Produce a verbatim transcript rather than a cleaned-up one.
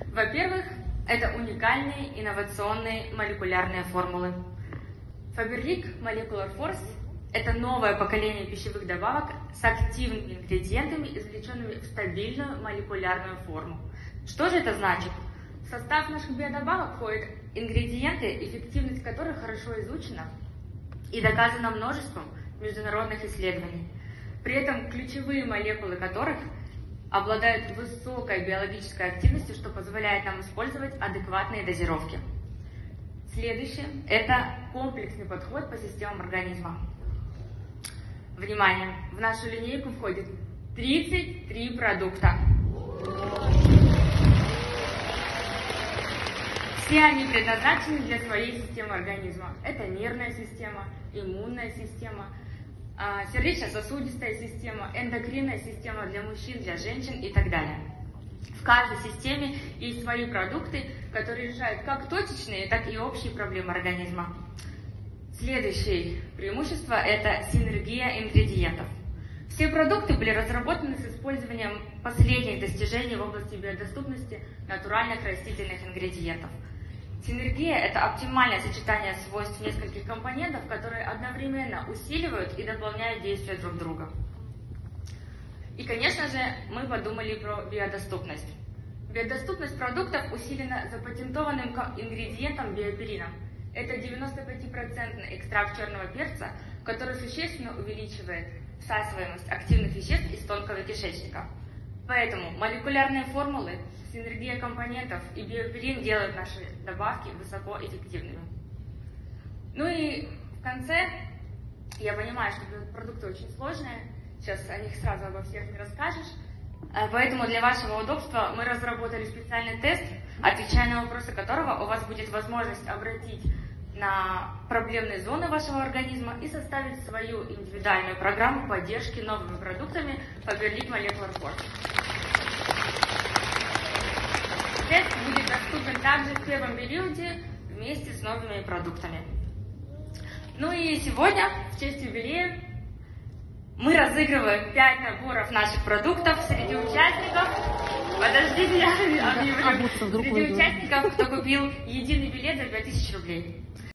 Во-первых, это уникальные инновационные молекулярные формулы. Faberlic Molecular Force – это новое поколение пищевых добавок с активными ингредиентами, извлеченными в стабильную молекулярную форму. Что же это значит? В состав наших биодобавок входят ингредиенты, эффективность которых хорошо изучена и доказана множеством международных исследований. При этом ключевые молекулы которых обладают высокой биологической активностью, что позволяет нам использовать адекватные дозировки. Следующее – это комплексный подход по системам организма. Внимание! В нашу линейку входит тридцать три продукта. Все они предназначены для своей системы организма. Это нервная система, иммунная система, сердечно-сосудистая система, эндокринная система для мужчин, для женщин и так далее. В каждой системе есть свои продукты, которые решают как точечные, так и общие проблемы организма. Следующее преимущество – это синергия ингредиентов. Все продукты были разработаны с использованием последних достижений в области биодоступности натуральных растительных ингредиентов. Синергия – это оптимальное сочетание свойств нескольких компонентов, которые одновременно усиливают и дополняют действия друг друга. И, конечно же, мы подумали про биодоступность. Биодоступность продуктов усилена запатентованным ингредиентом биоперином. Это девяностопятипроцентный экстракт черного перца, который существенно увеличивает всасываемость активных веществ из тонкого кишечника. Поэтому молекулярные формулы, синергия компонентов и биоперин делают наши добавки высокоэффективными. Ну и в конце, я понимаю, что продукты очень сложные, сейчас о них сразу обо всех не расскажешь, поэтому для вашего удобства мы разработали специальный тест, отвечая на вопросы которого у вас будет возможность обратить на проблемные зоны вашего организма и составить свою индивидуальную программу поддержки новыми продуктами Faberlic Molecular Force. Тест будет доступен также в первом периоде вместе с новыми продуктами. Ну и сегодня, в честь юбилея, мы разыгрываем пять наборов наших продуктов среди участников. Подождите, я объявлю. Среди участников, кто купил единый билет за пять тысяч рублей.